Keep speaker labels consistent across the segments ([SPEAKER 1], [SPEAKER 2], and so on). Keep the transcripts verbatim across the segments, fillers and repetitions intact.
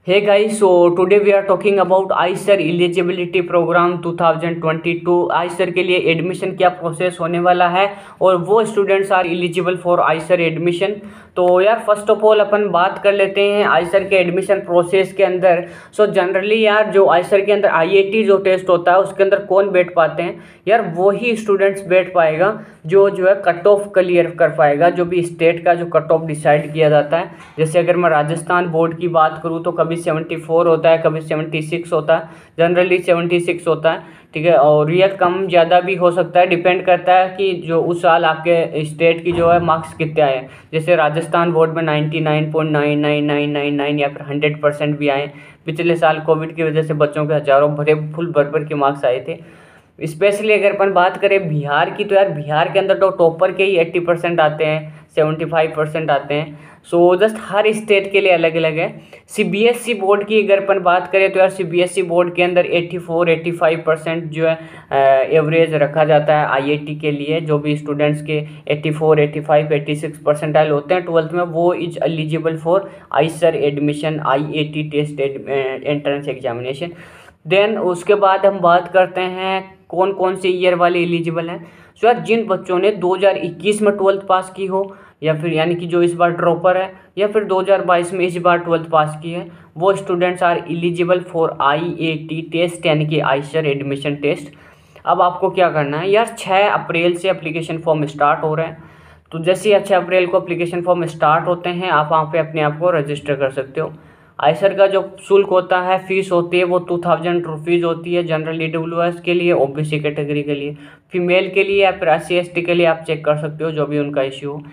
[SPEAKER 1] Hey guys, so today we are talking about IISER eligibility program two thousand twenty two. IISER के लिए admission क्या process होने वाला है और वो students are eligible for IISER admission. तो यार फर्स्ट ऑफ ऑल अपन बात कर लेते हैं आइसर के एडमिशन प्रोसेस के अंदर। सो जनरली यार जो आइसर के अंदर आईआईटी जो टेस्ट होता है उसके अंदर कौन बैठ पाते हैं, यार वही स्टूडेंट्स बैठ पाएगा जो जो है कट ऑफ क्लियर कर पाएगा, जो भी स्टेट का जो कट ऑफ डिसाइड किया जाता है। जैसे अगर मैं राजस्थान बोर्ड की बात करूँ तो कभी सेवेंटी फोर होता है, कभी सेवेंटी सिक्स होता है, जनरली सेवेंटी सिक्स होता है, ठीक है। और ये कम ज़्यादा भी हो सकता है, डिपेंड करता है कि जो उस साल आपके स्टेट की जो है मार्क्स कितने आए। जैसे राजस्थान बोर्ड में ninety nine point nine nine nine nine nine या फिर हंड्रेड परसेंट भी आए। पिछले साल कोविड की वजह से बच्चों के हज़ारों भरे फुल भर भर के मार्क्स आए थे। स्पेशली अगर अपन बात करें बिहार की, तो यार बिहार के अंदर तो टॉपर के ही एट्टी परसेंट आते हैं, सेवेंटी फाइव परसेंट आते हैं। सो जस्ट हर स्टेट के लिए अलग अलग है। सीबीएसई बोर्ड की अगर अपन बात करें तो यार सीबीएसई बोर्ड के अंदर eighty four eighty five percent जो है एवरेज रखा जाता है आईआईटी के लिए। जो भी स्टूडेंट्स के eighty four eighty five eighty six percentile होते हैं ट्वेल्थ में, वो is eligible for IISER admission IIT test entrance examination. Then उसके बाद हम बात करते हैं कौन कौन से ईयर वाले एलिजिबल हैं। सो यार जिन बच्चों ने दो हज़ार इक्कीस में ट्वेल्थ पास की हो, या फिर यानी कि जो इस बार ड्रॉपर है, या फिर दो हज़ार बाईस में इस बार ट्वेल्थ पास की है, वो students are eligible for IIT test यानी कि आइसर एडमिशन टेस्ट। अब आपको क्या करना है यार, छः अप्रैल से एप्लीकेशन फॉर्म स्टार्ट हो रहे हैं। तो जैसे ही छः अप्रैल को एप्लीकेशन फॉर्म स्टार्ट होते हैं, आप वहाँ पे अपने आप को रजिस्टर कर सकते हो। आइसर का जो शुल्क होता है, फीस होती है, वो टू थाउजेंड रुपीज़ होती है जनरल ईडब्ल्यूएस के लिए, ओबीसी कैटेगरी के लिए, फीमेल के लिए या फिर एस सी एस टी के लिए आप चेक कर सकते हो जो भी उनका इश्यू हो।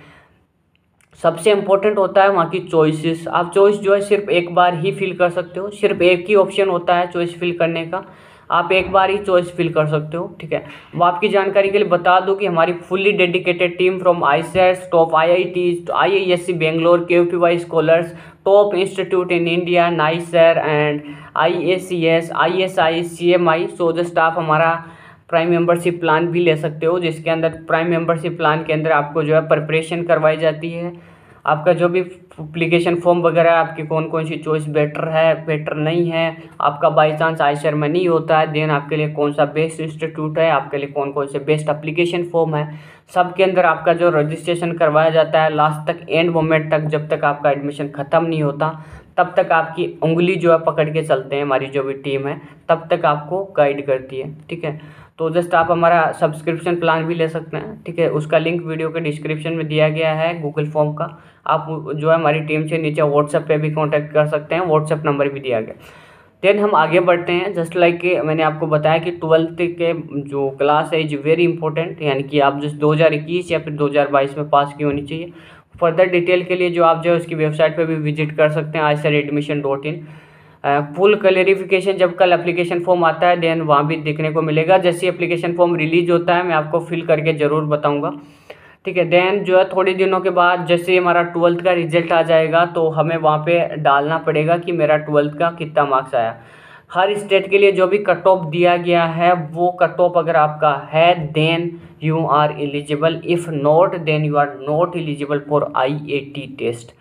[SPEAKER 1] सबसे इम्पोर्टेंट होता है वहाँ की चॉइसेस। आप चॉइस जो है सिर्फ एक बार ही फिल कर सकते हो, सिर्फ एक ही ऑप्शन होता है चॉइस फिल करने का, आप एक बार ही चॉइस फिल कर सकते हो, ठीक है। वो आपकी जानकारी के लिए बता दूं कि हमारी fully dedicated team from IISERs, top I I Ts, I I S C Bangalore, K P Y scholars, top institute in India, NISER and I A C S, I S I, C M I. So just आप हमारा prime membership plan भी ले सकते हो, जिसके अंदर prime membership plan के अंदर आपको जो है प्रिपरेशन करवाई जाती है। आपका जो भी एप्लीकेशन फॉर्म वगैरह, आपकी कौन कौन सी चॉइस बेटर है बेटर नहीं है, आपका बाई चांस आइसर में नहीं होता है, देन आपके लिए कौन सा बेस्ट इंस्टीट्यूट है, आपके लिए कौन कौन से बेस्ट एप्लीकेशन फॉर्म है, सब के अंदर आपका जो रजिस्ट्रेशन करवाया जाता है लास्ट तक, एंड मोमेंट तक, जब तक आपका एडमिशन ख़त्म नहीं होता तब तक आपकी उंगली जो है पकड़ के चलते हैं हमारी जो भी टीम है, तब तक आपको गाइड करती है, ठीक है। तो जस्ट आप हमारा सब्सक्रिप्शन प्लान भी ले सकते हैं, ठीक है। उसका लिंक वीडियो के डिस्क्रिप्शन में दिया गया है गूगल फॉर्म का। आप जो है हमारी टीम से नीचे व्हाट्सएप पे भी कांटेक्ट कर सकते हैं, व्हाट्सएप नंबर भी दिया गया। देन हम आगे बढ़ते हैं। जस्ट लाइक like मैंने आपको बताया कि ट्वेल्थ के जो क्लास है इज वेरी इंपॉर्टेंट, यानी कि आप जिस दो हज़ार इक्कीस या फिर दो हज़ार बाईस में पास की होनी चाहिए। फर्दर डिटेल के लिए जो आप जो है उसकी वेबसाइट पे भी विजिट कर सकते हैं, IISER admission dot in. Full clarification जब कल एप्लीकेशन फॉर्म आता है देन वहाँ भी देखने को मिलेगा। जैसे एप्लीकेशन फॉर्म रिलीज होता है मैं आपको फिल करके ज़रूर बताऊँगा, ठीक है। देन जो है थोड़े दिनों के बाद जैसे हमारा ट्वेल्थ का रिजल्ट आ जाएगा तो हमें वहाँ पे डालना पड़ेगा कि मेरा ट्वेल्थ का कितना मार्क्स आया। हर स्टेट के लिए जो भी कट ऑफ दिया गया है वो कट ऑफ अगर आपका है then you are eligible, if not then you are not eligible for IIT test.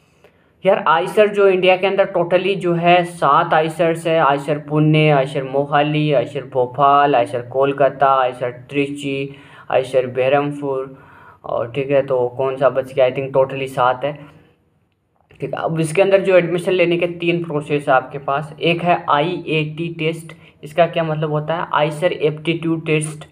[SPEAKER 1] यार आइसर जो इंडिया के अंदर टोटली जो है सात आइसर्स है, IISER Pune, IISER Mohali, IISER Bhopal, IISER Kolkata, IISER Trichy, IISER Berhampur, और ठीक है तो कौन सा बच गया, आई थिंक टोटली सात है, ठीक है। अब इसके अंदर जो एडमिशन लेने के तीन प्रोसेस है आपके पास। एक है आईआईटी टेस्ट, इसका क्या मतलब होता है, आइसर एप्टीट्यूड टेस्ट,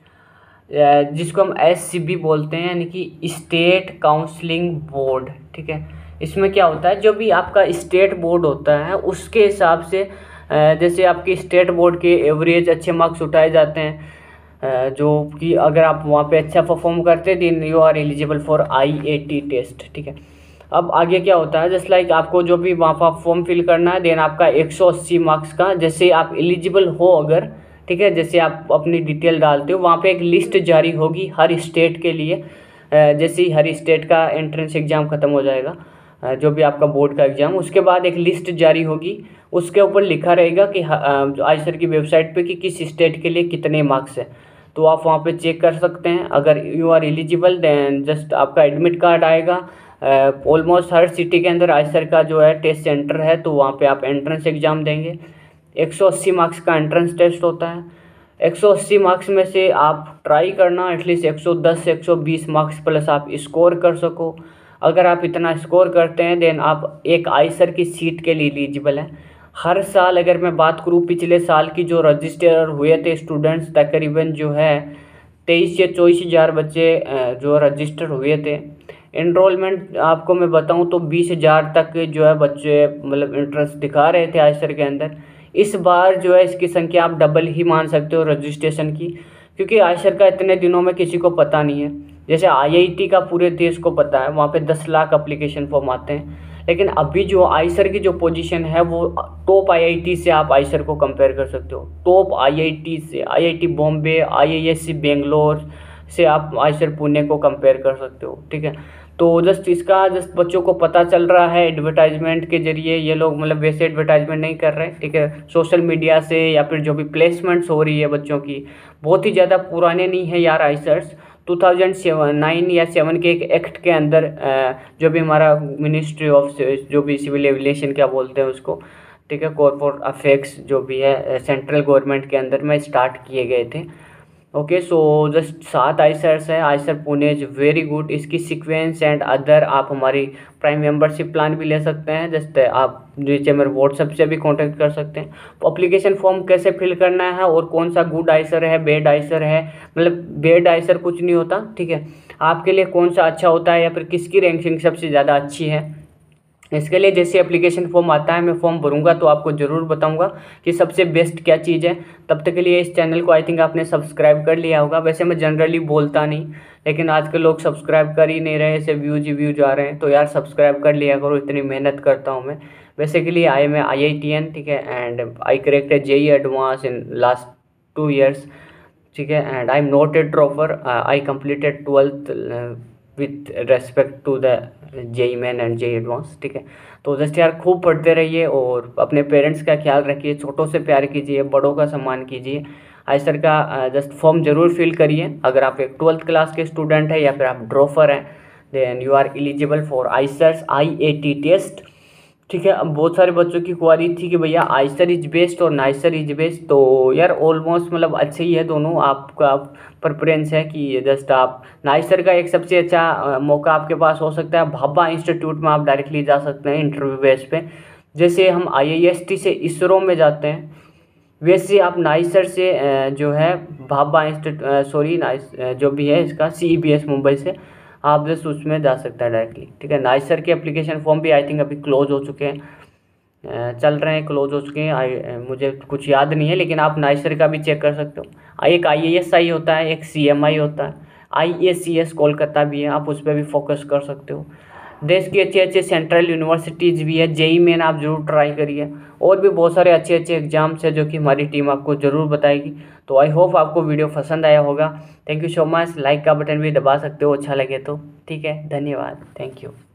[SPEAKER 1] जिसको हम एस सी बी बोलते हैं, यानी कि स्टेट काउंसलिंग बोर्ड, ठीक है। इसमें क्या होता है, जो भी आपका स्टेट बोर्ड होता है उसके हिसाब से, जैसे आपकी स्टेट बोर्ड के एवरेज अच्छे मार्क्स उठाए जाते हैं, जो कि अगर आप वहाँ पे अच्छा परफॉर्म करते हैं then you are eligible for IIT test, ठीक है। अब आगे क्या होता है, जस्ट लाइक आपको जो भी वहाँ पर फॉर्म फिल करना है देन आपका एक सौ अस्सी मार्क्स का, जैसे आप एलिजिबल हो अगर, ठीक है, जैसे आप अपनी डिटेल डालते हो वहाँ पे एक लिस्ट जारी होगी हर स्टेट के लिए। जैसे ही हर स्टेट का एंट्रेंस एग्ज़ाम ख़त्म हो जाएगा, जो भी आपका बोर्ड का एग्ज़ाम, उसके बाद एक लिस्ट जारी होगी, उसके ऊपर लिखा रहेगा कि आइसर की वेबसाइट पे कि किस स्टेट के लिए कितने मार्क्स है। तो आप वहाँ पे चेक कर सकते हैं। अगर you are eligible then just आपका एडमिट कार्ड आएगा, ऑलमोस्ट हर सिटी के अंदर आईसर का जो है टेस्ट सेंटर है, तो वहाँ पे आप एंट्रेंस एग्ज़ाम देंगे। एक सौ अस्सी मार्क्स का एंट्रेंस टेस्ट होता है। एक सौ अस्सी मार्क्स में से आप ट्राई करना एटलीस्ट एक सौ दस से एक सौ बीस मार्क्स प्लस आप स्कोर कर सको। अगर आप इतना स्कोर करते हैं देन आप एक आईसर की सीट के लिए एलिजिबल हैं। हर साल अगर मैं बात करूँ पिछले साल की जो रजिस्टर हुए थे स्टूडेंट्स, तकरीबन जो है तेईस से चौबीस हज़ार बच्चे जो रजिस्टर हुए थे। इनरोलमेंट आपको मैं बताऊं तो बीस हज़ार तक जो है बच्चे मतलब इंटरेस्ट दिखा रहे थे आईसर के अंदर। इस बार जो है इसकी संख्या आप डबल ही मान सकते हो रजिस्ट्रेशन की, क्योंकि आईसर का इतने दिनों में किसी को पता नहीं है। जैसे आईआईटी का पूरे देश को पता है, वहाँ पे दस लाख एप्लीकेशन फॉर्म आते हैं, लेकिन अभी जो आईसर की जो पोजीशन है वो टॉप आईआईटी से आप आईसर को कंपेयर कर सकते हो। टॉप आईआईटी से, आईआईटी बॉम्बे, आईआईएससी बेंगलोर से आप आईसर पुणे को कंपेयर कर सकते हो, ठीक है। तो जस्ट इसका जस्ट बच्चों को पता चल रहा है एडवर्टाइजमेंट के जरिए। ये लोग मतलब वैसे एडवर्टाइजमेंट नहीं कर रहे, ठीक है, सोशल मीडिया से या फिर जो भी प्लेसमेंट्स हो रही है बच्चों की, बहुत ही ज़्यादा पुराने नहीं है यार IISERs. Two thousand seven nine या सेवन के एक एक्ट के अंदर जो भी हमारा मिनिस्ट्री ऑफ जो भी सिविल एविएशन क्या बोलते हैं उसको, ठीक है, कॉर्पोरेट अफेयर्स जो भी है सेंट्रल गवर्नमेंट के अंदर में स्टार्ट किए गए थे। ओके, सो जस्ट सात आईसर्स है। IISER Pune is very good. इसकी सीक्वेंस एंड अदर आप हमारी प्राइम मेंबरशिप प्लान भी ले सकते हैं। जस्ट आप नीचे मेरे व्हाट्सएप से भी कांटेक्ट कर सकते हैं। तो एप्लीकेशन फॉर्म कैसे फिल करना है और कौन सा गुड आईसर है, बेड आईसर है, मतलब बेड आईसर कुछ नहीं होता, ठीक है, आपके लिए कौन सा अच्छा होता है या फिर किसकी रैंकिंग सबसे ज़्यादा अच्छी है, इसके लिए जैसे एप्लीकेशन फॉर्म आता है मैं फॉर्म भरूंगा तो आपको ज़रूर बताऊंगा कि सबसे बेस्ट क्या चीज़ है। तब तक के लिए इस चैनल को आई थिंक आपने सब्सक्राइब कर लिया होगा। वैसे मैं जनरली बोलता नहीं, लेकिन आजकल लोग सब्सक्राइब कर ही नहीं रहे, ऐसे व्यूज ही व्यूज आ रहे हैं, तो यार सब्सक्राइब कर लिया करो, इतनी मेहनत करता हूँ मैं। Basically I am I I T N, ठीक है, and I corrected JEE advance in last two years, ठीक है, and I am not a dropper. I completed twelfth with respect to the JEE main and JEE advance, ठीक है। तो just यार खूब पढ़ते रहिए और अपने पेरेंट्स का ख्याल रखिए, छोटों से प्यार कीजिए, बड़ों का सम्मान कीजिए। आईसर का जस्ट फॉर्म जरूर फिल करिए। अगर आप एक ट्वेल्थ क्लास के स्टूडेंट है या फिर आप ड्रॉपर हैं then you are eligible for IISERs I A T test, ठीक है। अब बहुत सारे बच्चों की क्वारी थी कि भैया आईसर इज बेस्ट और नाइसर इज बेस्ट, तो यार ऑलमोस्ट मतलब अच्छे ही है दोनों। आपका प्रेफरेंस है कि जस्ट आप नाइसर का एक सबसे अच्छा मौका आपके पास हो सकता है, भाभा इंस्टीट्यूट में आप डायरेक्टली जा सकते हैं इंटरव्यू बेस पे। जैसे हम आई आई एस टी से इसरो में जाते हैं वैसे आप नाइसर से जो है भाभा इंस्टीट्यूट सॉरी नाइस जो भी है इसका C E B S Mumbai से आप जस्ट उसमें जा सकते हैं डायरेक्टली, ठीक है। नाइसर के एप्लीकेशन फॉर्म भी आई थिंक अभी क्लोज हो चुके हैं, चल रहे हैं, क्लोज हो चुके हैं। आई मुझे कुछ याद नहीं है, लेकिन आप नाइसर का भी चेक कर सकते हो। एक आई ए एस आई होता है, एक सी एम आई होता है, आई ए सी एस कोलकाता भी है, आप उस पर भी फोकस कर सकते हो। देश की अच्छे अच्छे सेंट्रल यूनिवर्सिटीज़ भी है, जेई मेन आप जरूर ट्राई करिए, और भी बहुत सारे अच्छे अच्छे एग्जाम्स है जो कि हमारी टीम आपको ज़रूर बताएगी। तो आई होप आपको वीडियो पसंद आया होगा। Thank you so much. Like का बटन भी दबा सकते हो अच्छा लगे तो, ठीक है। धन्यवाद, थैंक यू।